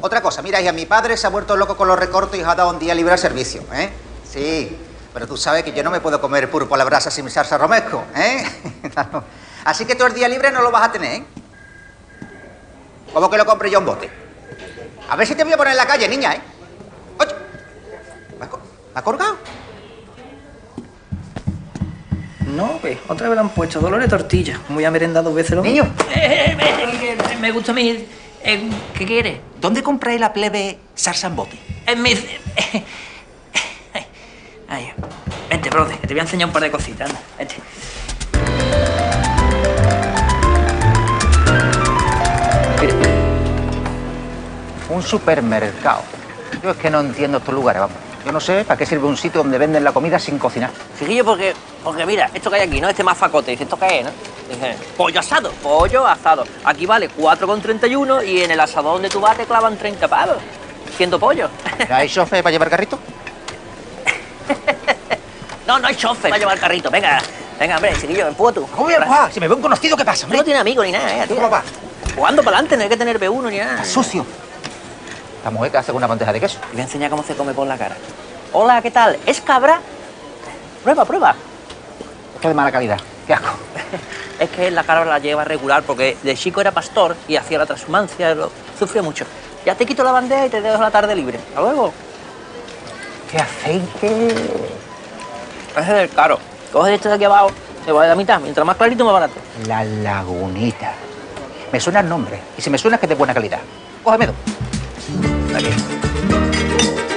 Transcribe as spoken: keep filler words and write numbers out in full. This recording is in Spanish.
Otra cosa, mira, hija, mi padre se ha vuelto loco con los recortes y os ha dado un día libre al servicio, ¿eh? Sí, pero tú sabes que yo no me puedo comer pulpo a la brasa sin salsa romesco, ¿eh? Claro. Así que tú el día libre no lo vas a tener, ¿eh? ¿Cómo que lo compre yo un bote? A ver si te voy a poner en la calle, niña, ¿eh? Oye, ¿me ha, co- ¿me ha colgado? No, pues, otra vez le han puesto Dolores tortilla. Voy a merendar dos veces lo Niño. Eh, eh, eh, me gusta a mí. Eh, ¿Qué quieres? ¿Dónde compráis la plebe salsa en bote? En mi... Ahí. Vente, brother, que te voy a enseñar un par de cositas. Anda, vente. Mire. Un supermercado. Yo es que no entiendo estos lugares, vamos. Yo no sé para qué sirve un sitio donde venden la comida sin cocinar. Fijillo, porque, porque mira, esto que hay aquí, ¿no? Este mazacote, dice, ¿esto qué es, no? Dije, pollo asado, pollo asado. Aquí vale cuatro con treinta y uno y en el asador donde tú vas te clavan treinta pavos. Siendo pollo. ¿Hay chofer para llevar carrito? No, no hay chofer para llevar carrito. Venga, venga, hombre, chiquillo, empuja tú. ¿Cómo voy a empujar? Si me veo un conocido, ¿qué pasa, hombre? No tiene amigos ni nada, eh, tío. ¿Cómo va? Jugando para adelante, no hay que tener B uno ni nada. Está sucio. La mujer que hace con una bandeja de queso. Te voy a enseñar cómo se come por la cara. Hola, ¿qué tal? ¿Es cabra? Prueba, prueba. Es que de mala calidad. Qué asco. Es que la cabra la lleva regular porque de chico era pastor y hacía la transhumancia, lo sufrió mucho. Ya te quito la bandeja y te dejo la tarde libre. Hasta luego. Qué aceite. Ese es el caro. Coge este de aquí abajo, te vale la mitad. Mientras más clarito, más barato. La Lagunita. Me suena el nombre. Y si me suena es que es de buena calidad. Cógeme dos. Aquí.